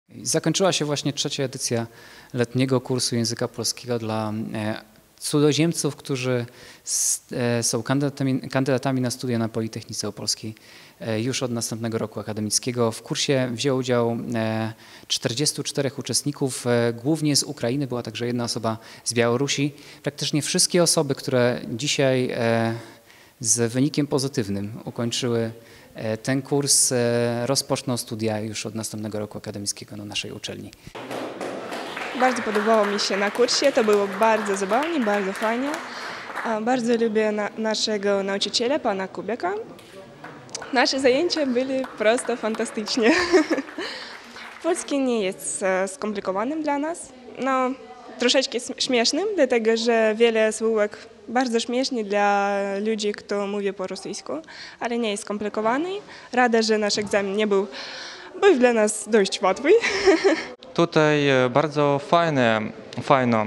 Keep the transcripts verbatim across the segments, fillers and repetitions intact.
Zakończyła się właśnie trzecia edycja letniego kursu języka polskiego dla cudzoziemców, którzy są kandydatami, kandydatami na studia na Politechnice Opolskiej już od następnego roku akademickiego. W kursie wzięło udział czterdziestu czterech uczestników, głównie z Ukrainy, była także jedna osoba z Białorusi. Praktycznie wszystkie osoby, które dzisiaj z wynikiem pozytywnym ukończyły ten kurs, rozpoczną studia już od następnego roku akademickiego na naszej uczelni. Bardzo podobało mi się na kursie, to było bardzo zabawnie, bardzo fajnie. Bardzo lubię na, naszego nauczyciela, pana Kubiaka. Nasze zajęcia były prosto fantastycznie. Polski nie jest skomplikowanym dla nas, no troszeczkę śmiesznym, dlatego że wiele słówek bardzo śmiesznie dla ludzi, kto mówi po rosyjsku, ale nie jest skomplikowany. Rada, że nasz egzamin nie był, był dla nas dość łatwy. Tutaj bardzo fajne, fajno.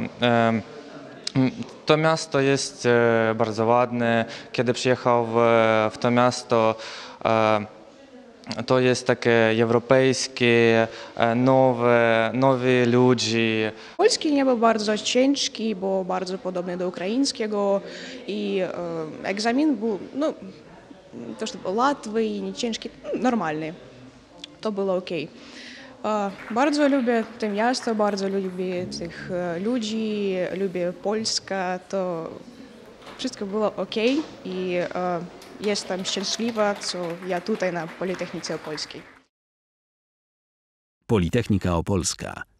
To miasto jest bardzo ładne. Kiedy przyjechał w, w to miasto, to jest takie europejskie, nowe, nowi ludzie. Polski nie był bardzo ciężki, bo bardzo podobny do ukraińskiego i e, egzamin był, no, to, że był łatwy i nie ciężki, normalny. To było ok. E, bardzo lubię to miasto, bardzo lubię tych ludzi, lubię Polskę, to wszystko było ok i e, jestem szczęśliwa, co ja tutaj na Politechnice Opolskiej. Politechnika Opolska.